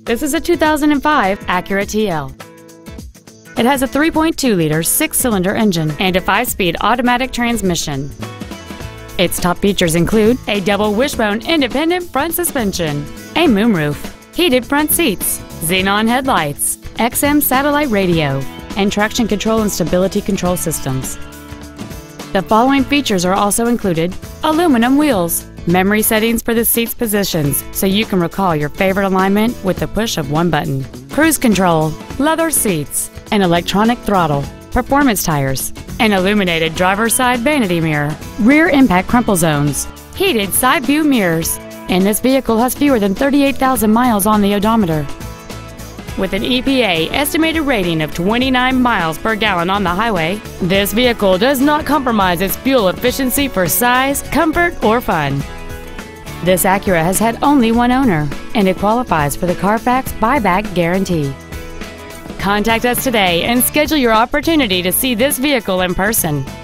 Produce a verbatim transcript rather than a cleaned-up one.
This is a two thousand five Acura T L. It has a three point two liter six-cylinder engine and a five-speed automatic transmission. Its top features include a double wishbone independent front suspension, a moonroof, heated front seats, xenon headlights, X M satellite radio, and traction control and stability control systems. The following features are also included: aluminum wheels, memory settings for the seat's positions so you can recall your favorite alignment with the push of one button, cruise control, leather seats, an electronic throttle, performance tires, an illuminated driver's side vanity mirror, rear impact crumple zones, heated side view mirrors, and this vehicle has fewer than thirty-eight thousand miles on the odometer. With an E P A estimated rating of twenty-nine miles per gallon on the highway, this vehicle does not compromise its fuel efficiency for size, comfort, or fun. This Acura has had only one owner, and it qualifies for the Carfax buyback guarantee. Contact us today and schedule your opportunity to see this vehicle in person.